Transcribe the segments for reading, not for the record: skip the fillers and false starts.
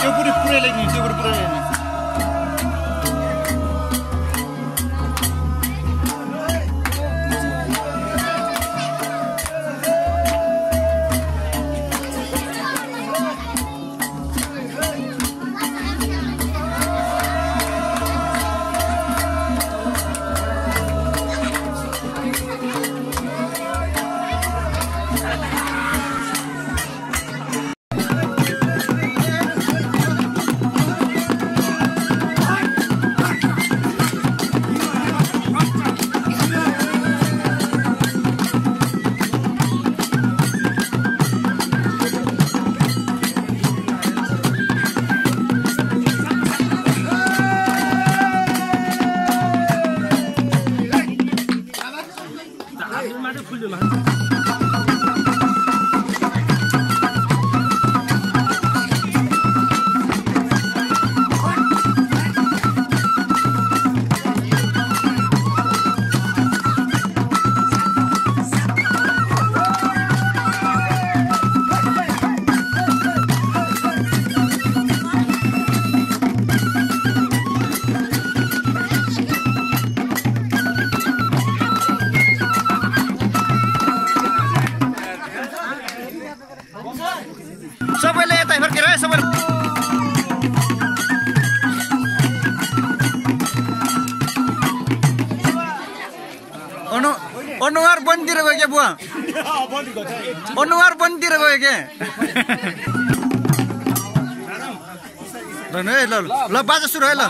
त्यो पुरै लेख्ने त्यो पुरै लेख्ने सबैले यता फर्केर सबै अनुहार बन्दिएर गयो क्या बुवा अनुहार बन्दिएर गयो के ल बाजा सुरु है ल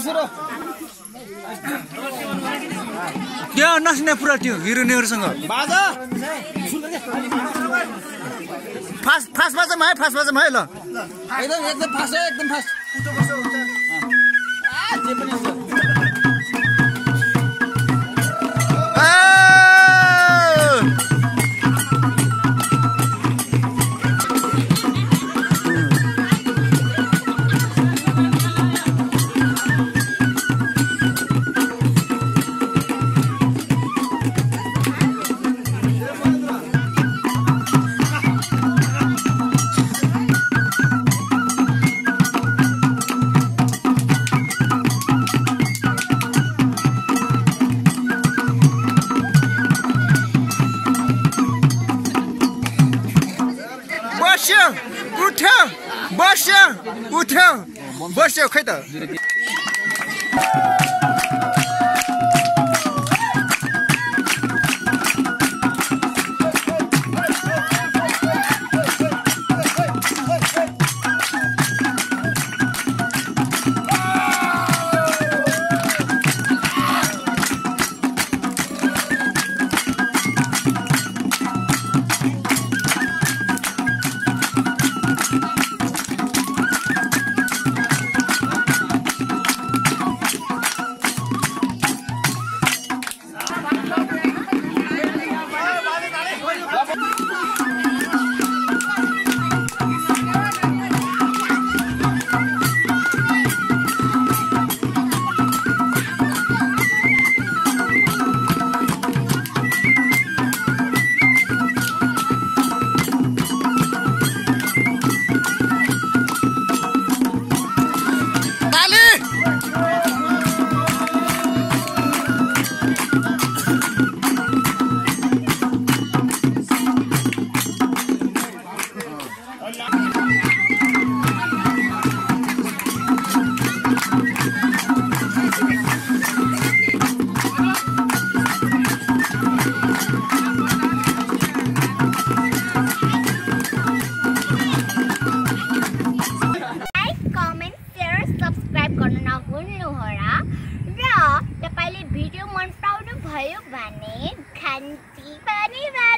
त्यहाँ नस्ने पुरा थियो हिरोनीहरूसँग बाजा फास्ट बाजामा है फास्ट बाजामा है ल एकदम फास्ट है एकदम फास्ट जे पनि हुन्छ बस्यो खै त तपाईले भिडियो मन पराउनु भयो भने घन्टी पनि